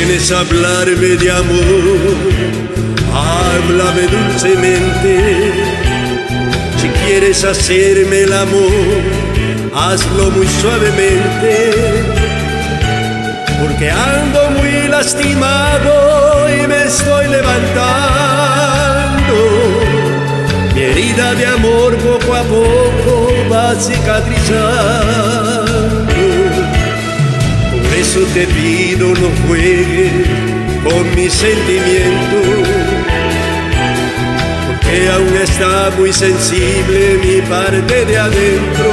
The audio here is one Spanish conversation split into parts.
vienes a hablarme de amor, háblame dulcemente. Si quieres hacerme el amor, hazlo muy suavemente, porque ando muy lastimado y me estoy levantando. Mi herida de amor poco a poco va cicatrizando. Por eso te pido no juegues con mis sentimientos, porque aún está muy sensible mi parte de adentro.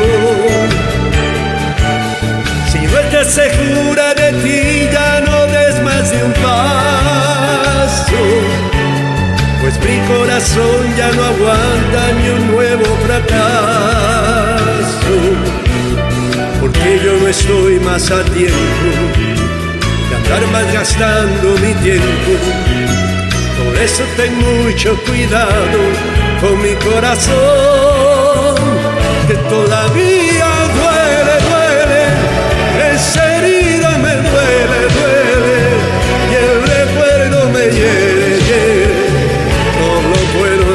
Si no estás segura de ti, ya no des más de un paso, pues mi corazón ya no aguanta ni un nuevo fracaso. Porque yo no estoy más a tiempo de andar malgastando mi tiempo. Por eso ten mucho cuidado con mi corazón, que todavía duele, duele. Esa herida me duele, duele, y el recuerdo me hiere, hiere. No lo puedo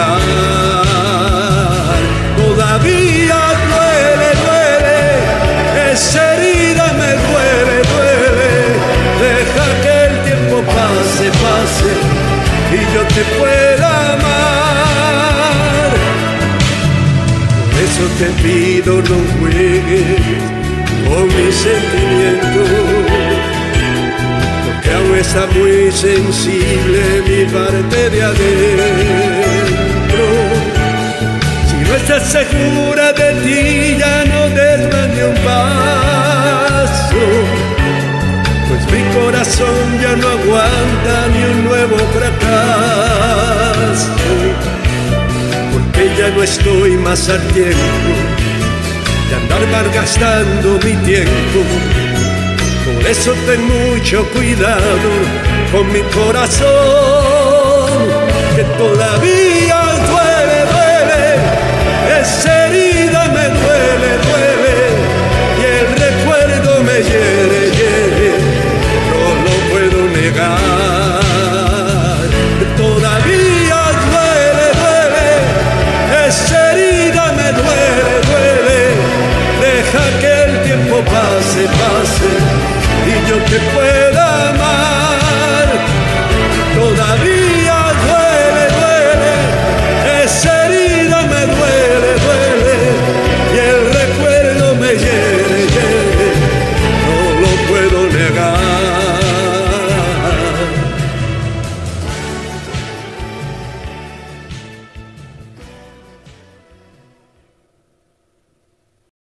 negar. Todavía duele, duele. Esa herida me duele, duele. Deja que el tiempo pase, pase, y yo te pueda amar. Por eso te pido no juegues con mis sentimientos, porque aún está muy sensible mi parte de adentro. Si no estás segura de ti, ya no des más ni un paso, pues mi corazón ya no aguanta ni un nuevo fracaso. Porque ya no estoy más al tiempo de andar malgastando mi tiempo. Por eso ten mucho cuidado con mi corazón, que todavía duele, duele. Esa herida me duele, duele, y el recuerdo me hiere, hiere. No lo puedo negar. Todavía duele, duele. Esa herida me duele, duele. Deja que el tiempo pase, pase, y yo te pueda amar. Todavía